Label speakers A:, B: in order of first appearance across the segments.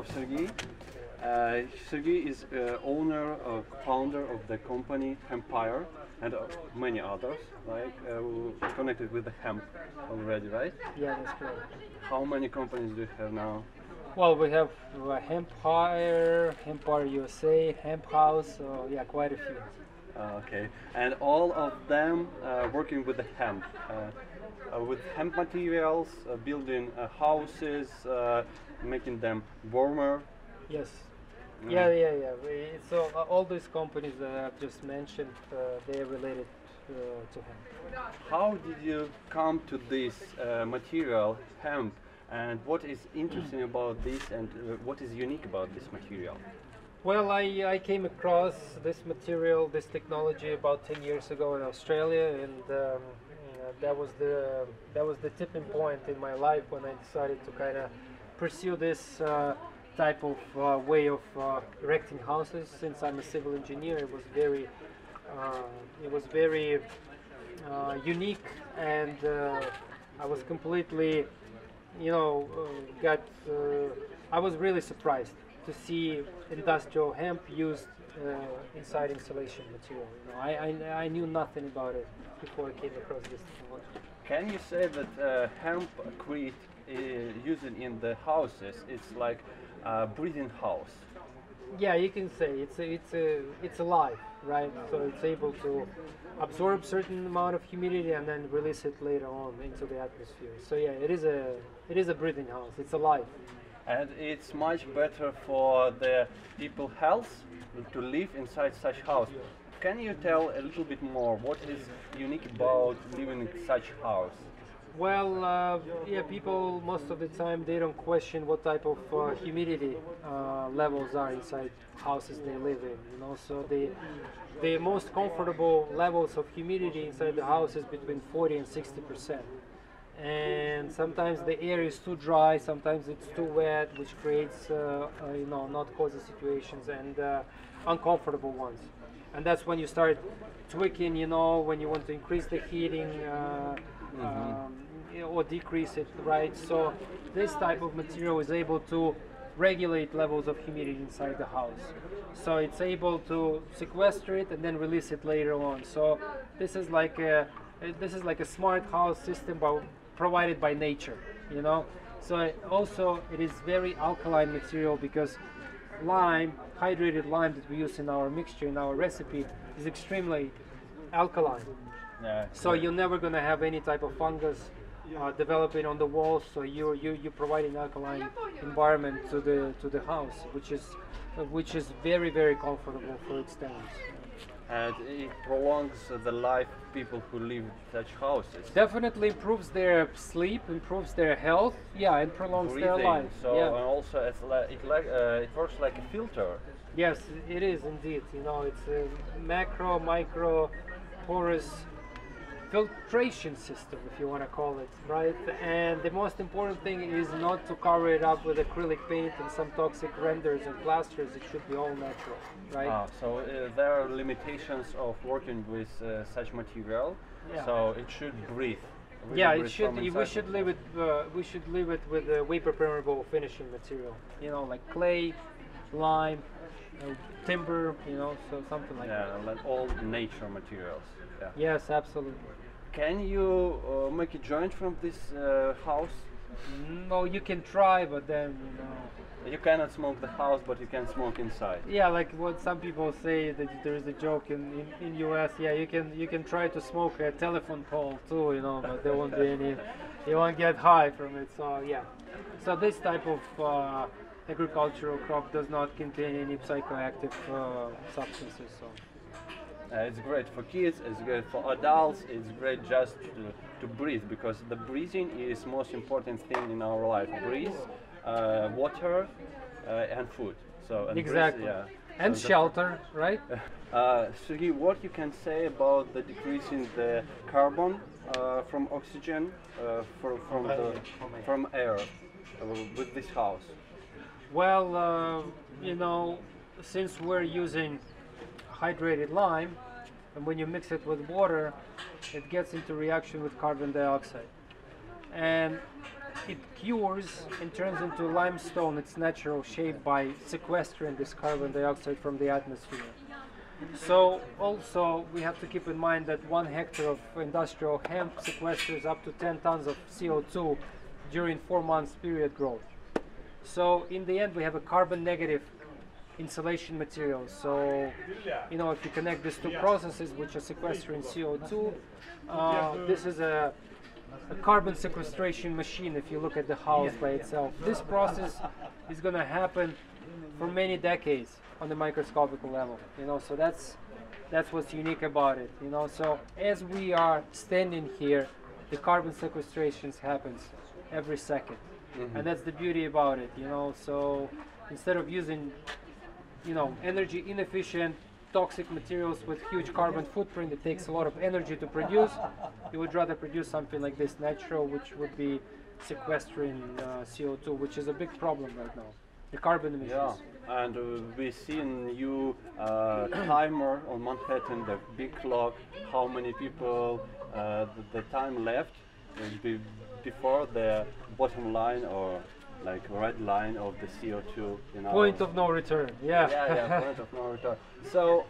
A: Sergey. Sergey is owner or founder of the company Hempire and many others, like connected with the hemp already, right?
B: Yeah, that's correct.
A: How many companies do you have now?
B: Well, we have Hempire, Hempire USA, Hemp House, so yeah, quite a few.
A: Okay, and all of them working with the hemp, with hemp materials, building houses, making them warmer.
B: Yes.
A: Mm.
B: Yeah. So all these companies that I've just mentioned, they are related to hemp.
A: How did you come to this material, hemp, and what is interesting about this, and what is unique about this material?
B: Well, I came across this material, this technology about 10 years ago in Australia, and that was the tipping point in my life when I decided to kind of pursue this type of way of erecting houses. Since I'm a civil engineer, it was very unique, and I was completely, got. I was really surprised to see industrial hemp used inside insulation material. I knew nothing about it before I came across this technology.
A: Can you say that hempcrete using in the houses, it's like a breathing house?
B: Yeah, you can say it's alive, right? So it's able to absorb certain amount of humidity and then release it later on into the atmosphere. So yeah, it is a breathing house. It's alive.
A: And it's much better for the people health to live inside such house. Can you tell a little bit more what is unique about living in such house?
B: Well, yeah, people most of the time they don't question what type of humidity levels are inside houses they live in. So the most comfortable levels of humidity inside the house is between 40 and 60%. And sometimes the air is too dry, sometimes it's too wet, which creates not cozy situations and uncomfortable ones. And that's when you start tweaking, when you want to increase the heating or decrease it, right? So this type of material is able to regulate levels of humidity inside the house. So it's able to sequester it and then release it later on. So this is like a smart house system provided by nature, So it is very alkaline material because lime, hydrated lime that we use in our mixture, in our recipe, is extremely alkaline.
A: Yeah,
B: So you're never going to have any type of fungus developing on the walls. So you provide an alkaline environment to the house, which is very, very comfortable for its tenants.
A: And it prolongs the life of people who live in such houses.
B: Definitely improves their sleep, improves their health, yeah, and prolongs their
A: Breathing.
B: life.
A: So
B: Yeah.
A: and also it works like a filter.
B: Yes, it is indeed. It's a micro, porous filtration system, if you want to call it, right? And the most important thing is not to cover it up with acrylic paint and some toxic renders and plasters. It should be all natural, right?
A: So there are limitations of working with such material.
B: Yeah.
A: So it should breathe. Really
B: Yeah,
A: breathe
B: it should.
A: from
B: We
A: inside.
B: should leave it. We should leave it with a vapor permeable finishing material. Like clay, lime, timber. So something like that.
A: Yeah, like all nature materials. Yeah.
B: Yes, absolutely.
A: Can you make a joint from this house?
B: No, you can try, but then
A: You cannot smoke the house, but you can smoke inside.
B: yeah, like what some people say that there is a joke in US. Yeah, you can try to smoke a telephone pole too, but there won't be any. You won't get high from it. So yeah, so this type of agricultural crop does not contain any psychoactive substances. So.
A: It's great for kids, it's great for adults, it's great just to breathe, because the breathing is most important thing in our life. Breathe, water, and food. So and
B: Exactly.
A: Breathe, yeah.
B: And
A: So
B: shelter, right?
A: Sergey, what you can say about the decreasing the carbon from oxygen from air with this house?
B: Well, since we're using hydrated lime, and when you mix it with water, it gets into reaction with carbon dioxide. And it cures and turns into limestone its natural shape by sequestering this carbon dioxide from the atmosphere. So also we have to keep in mind that 1 hectare of industrial hemp sequesters up to 10 tons of CO2 during 4 months period growth. So in the end we have a carbon negative insulation material. So if you connect these two processes which are sequestering CO2, this is a carbon sequestration machine if you look at the house by itself. This process is going to happen for many decades on the microscopic level, so that's what's unique about it, so as we are standing here, the carbon sequestration happens every second. And that's the beauty about it, so instead of using energy inefficient toxic materials with huge carbon footprint, it takes a lot of energy to produce, you would rather produce something like this natural, which would be sequestering CO2, which is a big problem right now, the carbon emissions.
A: Yeah, and we see in new timer on Manhattan, the big clock, how many people the time left before the bottom line or like red line of the CO2.
B: Point of no return. Yeah.
A: Yeah, point of no return. So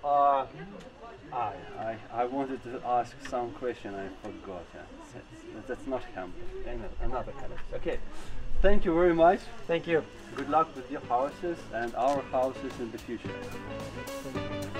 A: I wanted to ask some question. I forgot. That's not hemp. Another kind of. Okay. Thank you very much.
B: Thank you.
A: Good luck with your houses and our houses in the future.